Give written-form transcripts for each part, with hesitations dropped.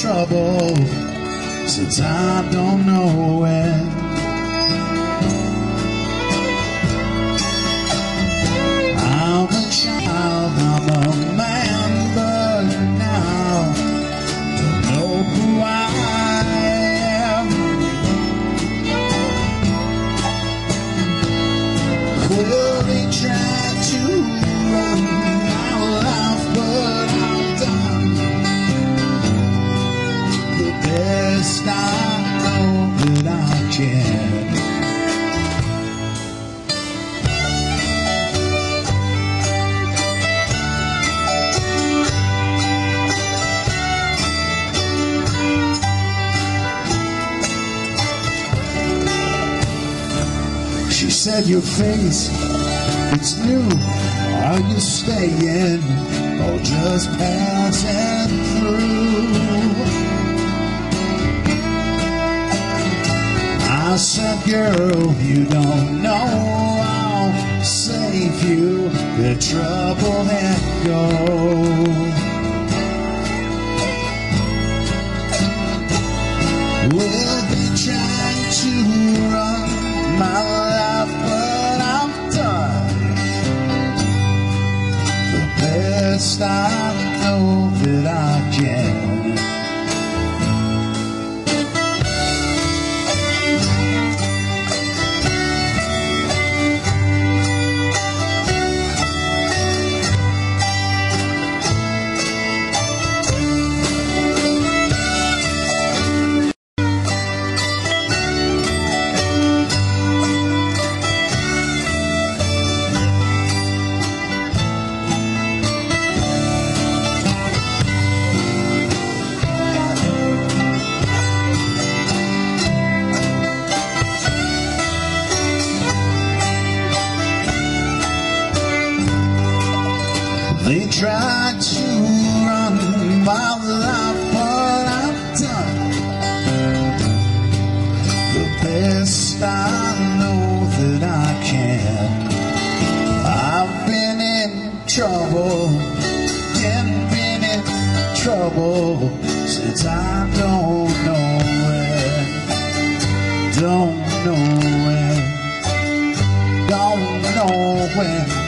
trouble since I don't know when. I'm a child, I'm a man, but now don't know who I am. Well, they tried to run my life, but I've done the best I know that I can. She said, your face, it's new. Are you staying or just passing through? I said, girl, you don't know I'll save you the trouble and go. Well, they tried to run my life, but I'm done the best I know that I can. They tried to run my life, but I've done the best I know that I can. I've been in trouble, been in trouble since I don't know when, don't know when.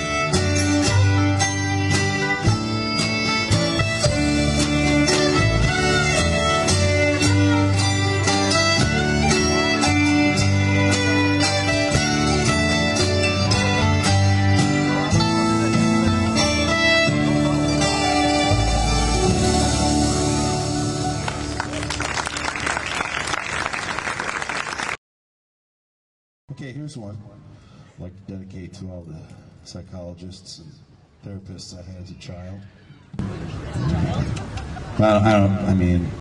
Okay, here's one I'd like to dedicate to all the psychologists and therapists I had as a child. I mean,